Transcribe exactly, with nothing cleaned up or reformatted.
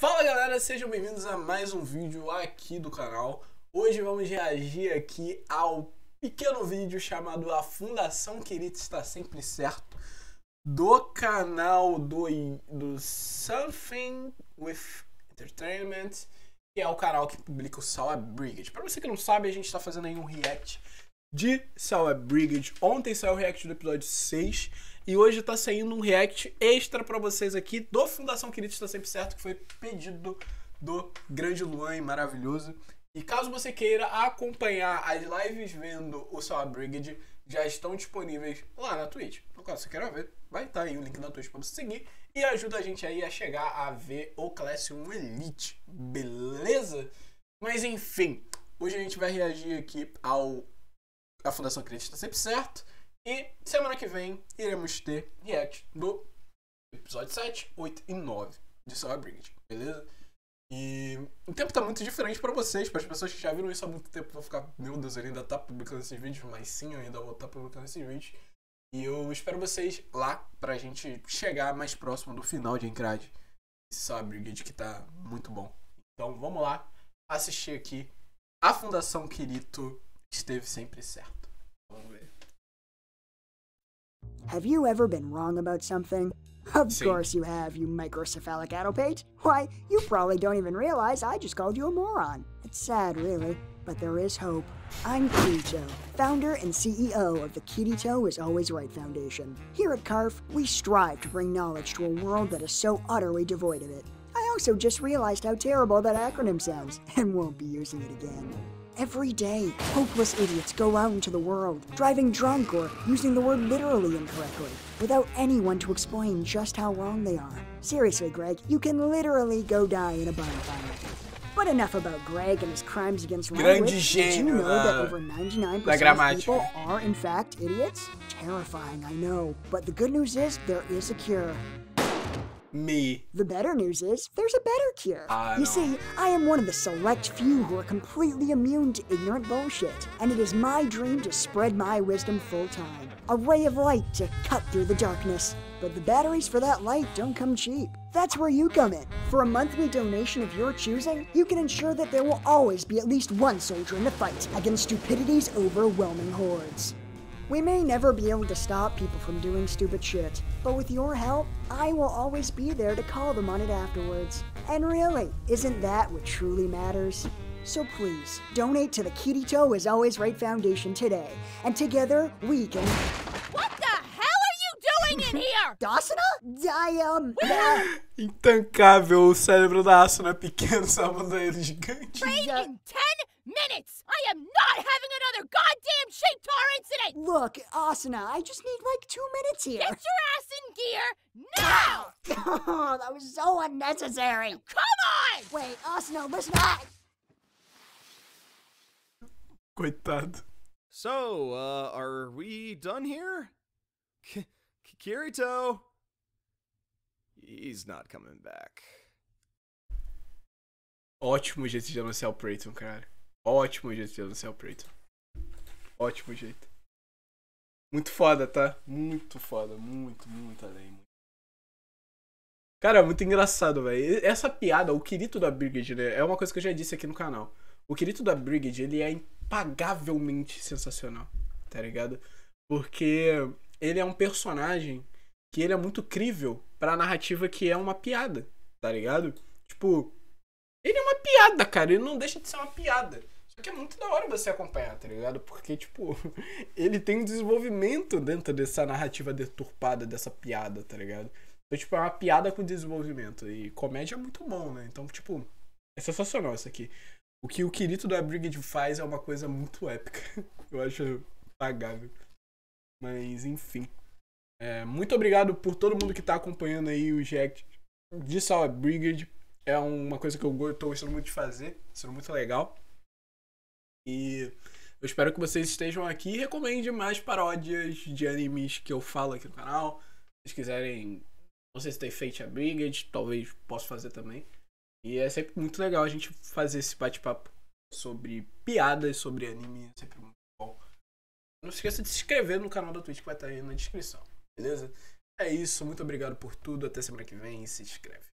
Fala galera, sejam bem-vindos a mais um vídeo aqui do canal. Hoje vamos reagir aqui ao pequeno vídeo chamado A Fundação Kirito Está Sempre Certo, do canal do, do Something with Entertainment, que é o canal que publica o Sour Brigade. Pra você que não sabe, a gente tá fazendo aí um react de Sour Brigade. Ontem saiu o react do episódio seis e hoje tá saindo um react extra pra vocês aqui do Fundação Kirito Está Sempre Certo, que foi pedido do grande Luan, maravilhoso. E caso você queira acompanhar as lives vendo o Sour Brigade, já estão disponíveis lá na Twitch. No caso você queira ver, vai estar aí o link na Twitch pra você seguir e ajuda a gente aí a chegar a ver o Class um Elite, beleza? Mas enfim, hoje a gente vai reagir aqui ao A Fundação Kirito Está Sempre Certo. E semana que vem iremos ter react do episódio sete, oito e nove de Sour Brigade, beleza? E o tempo tá muito diferente pra vocês, para as pessoas que já viram isso há muito tempo vão ficar, meu Deus, ele ainda tá publicando esses vídeos, mas sim, eu ainda vou estar publicando esses vídeos. E eu espero vocês lá pra gente chegar mais próximo do final de Encrad, esse Sour Brigade que tá muito bom. Então vamos lá assistir aqui A Fundação Kirito Esteve Sempre Certo. Vamos ver. Have you ever been wrong about something? Of Sim. course you have, you microcephalic addlepate. Why, you probably don't even realize I just called you a moron. It's sad, really, but there is hope. I'm Kirito, founder and C E O of the Kirito is Always Right Foundation. Here at C A R F, we strive to bring knowledge to a world that is so utterly devoid of it. I also just realized how terrible that acronym sounds, and won't be using it again. Every day, hopeless idiots go out into the world, driving drunk or using the word literally incorrectly, without anyone to explain just how wrong they are. Seriously, Greg, you can literally go die in a bonfire. But enough about Greg and his crimes against Grande language. Did you gênio know that da- over ninety-nine da percent of gramática. people are in fact idiots? Terrifying, I know. But the good news is, there is a cure. Me. The better news is, there's a better cure. I you know. see, I am one of the select few who are completely immune to ignorant bullshit, and it is my dream to spread my wisdom full time. A ray of light to cut through the darkness. But the batteries for that light don't come cheap. That's where you come in. For a monthly donation of your choosing, you can ensure that there will always be at least one soldier in the fight against stupidity's overwhelming hordes. We may never be able to stop people from doing stupid shit, but with your help, I will always be there to call them on it afterwards. And really, isn't that what truly matters? So please, donate to the Kirito is Always Right Foundation today, and together we can... What the hell are you doing in here? Dasana? I, um... uh, Intancável, o cérebro da Asuna é pequeno, salvando ele gigante. Train in ten minutes! I am not having another goddamn Shaitar incident! look, Asuna, I just need like two minutes here. Get your ass in gear now! Oh, that was so unnecessary. Come on! Wait, Asuna, listen. I... Coitado. So, uh, are we done here? K- Kirito? He's not coming back. Ótimo jeito de anunciar o Preyton, cara. Ótimo jeito de anunciar o Preyton. Ótimo jeito. Muito foda, tá? Muito foda. Muito, muito além. Cara, muito engraçado, velho. Essa piada, o Kirito da Brigade, né? É uma coisa que eu já disse aqui no canal. O Kirito da Brigade, ele é impagavelmente sensacional, tá ligado? Porque ele é um personagem que ele é muito crível pra narrativa que é uma piada, tá ligado? Tipo, ele é uma piada, cara. Ele não deixa de ser uma piada. Só que é muito da hora você acompanhar, tá ligado? Porque, tipo, ele tem um desenvolvimento dentro dessa narrativa deturpada, dessa piada, tá ligado? Então, tipo, é uma piada com desenvolvimento. E comédia é muito bom, né? Então, tipo, é sensacional isso aqui. O que o Kirito da Brigade faz é uma coisa muito épica. Eu acho pagável. Mas, enfim. É, muito obrigado por todo mundo que tá acompanhando aí o react de Sour Brigade. É uma coisa que eu tô gostando muito de fazer. Sendo muito legal. E eu espero que vocês estejam aqui e recomendem mais paródias de animes que eu falo aqui no canal. Se vocês quiserem, não sei se tem Fate a Brigade, talvez possa fazer também. E é sempre muito legal a gente fazer esse bate-papo sobre piadas, sobre anime. É sempre muito bom. Não se esqueça de se inscrever no canal da Twitch que vai estar aí na descrição. Beleza? É isso. Muito obrigado por tudo. Até semana que vem. E se inscreve.